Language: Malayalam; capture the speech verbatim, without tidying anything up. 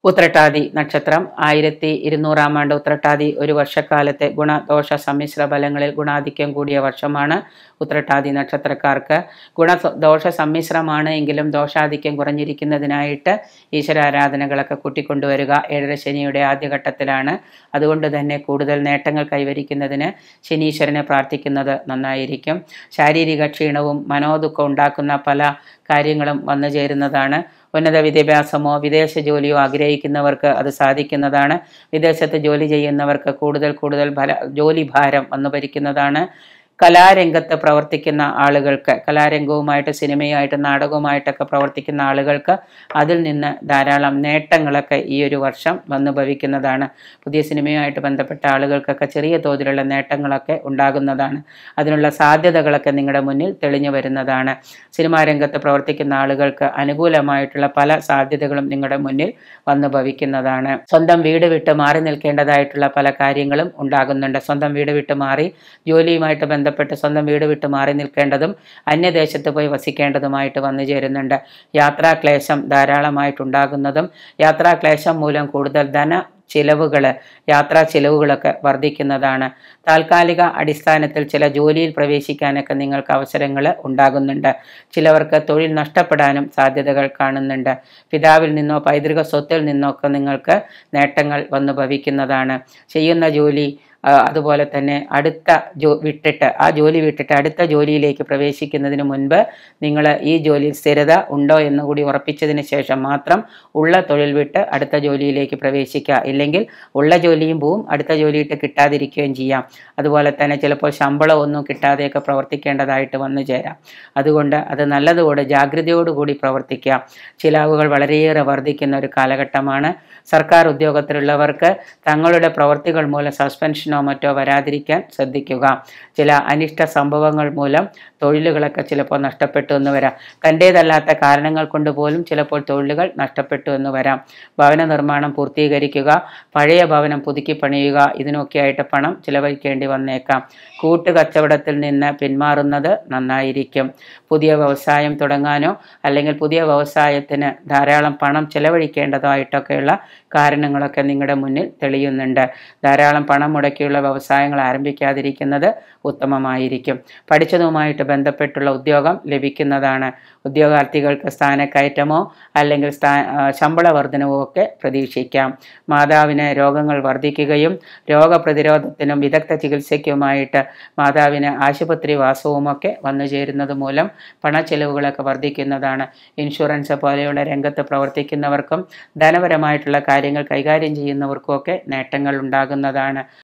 ഉത്രട്ടാതി നക്ഷത്രം ആയിരത്തി ഇരുന്നൂറാം ആണ്ട് ഉത്രട്ടാതി ഒരു വർഷക്കാലത്തെ ഗുണദോഷ സമ്മിശ്ര ഫലങ്ങളിൽ ഗുണാധിക്യം കൂടിയ വർഷമാണ്. ഉത്രട്ടാതി നക്ഷത്രക്കാർക്ക് ഗുണ ദോഷ സമ്മിശ്രമാണ് എങ്കിലും ദോഷാധിക്യം കുറഞ്ഞിരിക്കുന്നതിനായിട്ട് ഈശ്വരാരാധനകളൊക്കെ കൂട്ടിക്കൊണ്ടുവരിക ഏഴര ശനിയുടെ ആദ്യഘട്ടത്തിലാണ്. അതുകൊണ്ട് തന്നെ കൂടുതൽ നേട്ടങ്ങൾ കൈവരിക്കുന്നതിന് ശനീശ്വരനെ പ്രാർത്ഥിക്കുന്നത് നന്നായിരിക്കും. ശാരീരിക ക്ഷീണവും മനോദുഃഖം ഉണ്ടാക്കുന്ന പല കാര്യങ്ങളും വന്നു ചേരുന്നതാണ്. ഉന്നത വിദ്യാഭ്യാസമോ വിദേശ ജോലിയോ ആഗ്രഹിക്കുന്നവർക്ക് അത് സാധിക്കുന്നതാണ്. വിദേശത്ത് ജോലി ചെയ്യുന്നവർക്ക് കൂടുതൽ കൂടുതൽ ഫല ജോലി ഭാരം വന്നു ഭരിക്കുന്നതാണ്. കലാരംഗത്ത് പ്രവർത്തിക്കുന്ന ആളുകൾക്ക്, കലാരംഗവുമായിട്ട് സിനിമയായിട്ട് നാടകവുമായിട്ടൊക്കെ പ്രവർത്തിക്കുന്ന ആളുകൾക്ക് അതിൽ നിന്ന് ധാരാളം നേട്ടങ്ങളൊക്കെ ഈ ഒരു വർഷം വന്നു ഭവിക്കുന്നതാണ്. പുതിയ സിനിമയുമായിട്ട് ബന്ധപ്പെട്ട ആളുകൾക്കൊക്കെ ചെറിയ തോതിലുള്ള നേട്ടങ്ങളൊക്കെ ഉണ്ടാകുന്നതാണ്. അതിനുള്ള സാധ്യതകളൊക്കെ നിങ്ങളുടെ മുന്നിൽ തെളിഞ്ഞു വരുന്നതാണ്. സിനിമാ രംഗത്ത് പ്രവർത്തിക്കുന്ന ആളുകൾക്ക് അനുകൂലമായിട്ടുള്ള പല സാധ്യതകളും നിങ്ങളുടെ മുന്നിൽ വന്നു ഭവിക്കുന്നതാണ്. സ്വന്തം വീട് വിട്ട് മാറി നിൽക്കേണ്ടതായിട്ടുള്ള പല കാര്യങ്ങളും ഉണ്ടാകുന്നുണ്ട്. സ്വന്തം വീട് വിട്ട് മാറി ജോലിയുമായിട്ട് ബന്ധപ്പെട്ട് സ്വന്തം വീട് വിട്ട് മാറി നിൽക്കേണ്ടതും അന്യദേശത്ത് പോയി വസിക്കേണ്ടതുമായിട്ട് വന്നു ചേരുന്നുണ്ട്. യാത്രാക്ലേശം ധാരാളമായിട്ടുണ്ടാകുന്നതും യാത്രാക്ലേശം മൂലം കൂടുതൽ ധന ചിലവുകൾ യാത്രാ ചിലവുകളൊക്കെ വർദ്ധിക്കുന്നതാണ്. താൽക്കാലിക അടിസ്ഥാനത്തിൽ ചില ജോലിയിൽ പ്രവേശിക്കാനൊക്കെ നിങ്ങൾക്ക് അവസരങ്ങൾ ഉണ്ടാകുന്നുണ്ട്. ചിലവർക്ക് തൊഴിൽ നഷ്ടപ്പെടാനും സാധ്യതകൾ കാണുന്നുണ്ട്. പിതാവിൽ നിന്നോ പൈതൃക സ്വത്തിൽ നിന്നോ ഒക്കെ നിങ്ങൾക്ക് നേട്ടങ്ങൾ വന്നു ഭവിക്കുന്നതാണ്. ചെയ്യുന്ന ജോലി അതുപോലെ തന്നെ അടുത്ത ജോ വിട്ടിട്ട് ആ ജോലി വിട്ടിട്ട് അടുത്ത ജോലിയിലേക്ക് പ്രവേശിക്കുന്നതിന് മുൻപ് നിങ്ങൾ ഈ ജോലിയിൽ സ്ഥിരത ഉണ്ടോ എന്ന് കൂടി ഉറപ്പിച്ചതിന് ശേഷം മാത്രം ഉള്ള തൊഴിൽ വിട്ട് അടുത്ത ജോലിയിലേക്ക് പ്രവേശിക്കുക. ഇല്ലെങ്കിൽ ഉള്ള ജോലിയും പോവും, അടുത്ത ജോലിയിട്ട് കിട്ടാതിരിക്കുകയും ചെയ്യാം. അതുപോലെ തന്നെ ചിലപ്പോൾ ശമ്പളം ഒന്നും കിട്ടാതെയൊക്കെ പ്രവർത്തിക്കേണ്ടതായിട്ട് വന്നു ചേരാം. അതുകൊണ്ട് അത് നല്ലതുകൂടെ ജാഗ്രതയോടുകൂടി പ്രവർത്തിക്കുക. ചിലവുകൾ വളരെയേറെ വർദ്ധിക്കുന്ന ഒരു കാലഘട്ടമാണ്. സർക്കാർ ഉദ്യോഗത്തിലുള്ളവർക്ക് തങ്ങളുടെ പ്രവർത്തികൾ മൂലം സസ്പെൻഷനോ മറ്റോ വരാതിരിക്കാൻ ശ്രദ്ധിക്കുക. ചില അനിഷ്ട സംഭവങ്ങൾ മൂലം തൊഴിലുകളൊക്കെ ചിലപ്പോൾ നഷ്ടപ്പെട്ടു എന്ന് വരാം. തൻ്റേതല്ലാത്ത കാരണങ്ങൾ കൊണ്ട് പോലും ചിലപ്പോൾ തൊഴിലുകൾ നഷ്ടപ്പെട്ടു എന്ന് വരാം. ഭവന നിർമ്മാണം പൂർത്തീകരിക്കുക, പഴയ ഭവനം പുതുക്കി പണിയുക, ഇതിനൊക്കെയായിട്ട് പണം ചിലവഴിക്കേണ്ടി വന്നേക്കാം. കൂട്ടുകച്ചവടത്തിൽ നിന്ന് പിന്മാറുന്നത് നന്നായിരിക്കും. പുതിയ വ്യവസായം തുടങ്ങാനോ അല്ലെങ്കിൽ പുതിയ വ്യവസായത്തിന് ധാരാളം പണം ചിലവഴിക്കേണ്ടതായിട്ടൊക്കെയുള്ള കാരണങ്ങളൊക്കെ നിങ്ങളുടെ മുന്നിൽ തെളിയുന്നുണ്ട്. ധാരാളം പണം മുടക്കിയുള്ള വ്യവസായങ്ങൾ ആരംഭിക്കാതിരിക്കുന്നത് ഉത്തമമായിരിക്കും. പഠിച്ചതുമായിട്ട് ബന്ധപ്പെട്ടുള്ള ഉദ്യോഗം ലഭിക്കുന്നതാണ്. ഉദ്യോഗാർത്ഥികൾക്ക് സ്ഥാനക്കയറ്റമോ അല്ലെങ്കിൽ സ്ഥാ ശമ്പള വർധനവോ ഒക്കെ പ്രതീക്ഷിക്കാം. മാതാവിന് രോഗങ്ങൾ വർദ്ധിക്കുകയും രോഗപ്രതിരോധത്തിനും വിദഗ്ധ ചികിത്സയ്ക്കുമായിട്ട് മാതാവിന് ആശുപത്രി വാസവുമൊക്കെ വന്നു ചേരുന്നത് മൂലം പണച്ചെലവുകളൊക്കെ വർദ്ധിക്കുന്നതാണ്. ഇൻഷുറൻസ് പോലെയുള്ള രംഗത്ത് പ്രവർത്തിക്കുന്നവർക്കും ധനപരമായിട്ടുള്ള കാര്യങ്ങൾ കൈകാര്യം ചെയ്യുന്നവർക്കും ഒക്കെ നേട്ടങ്ങൾ ഉണ്ടാകുന്നതാണ്.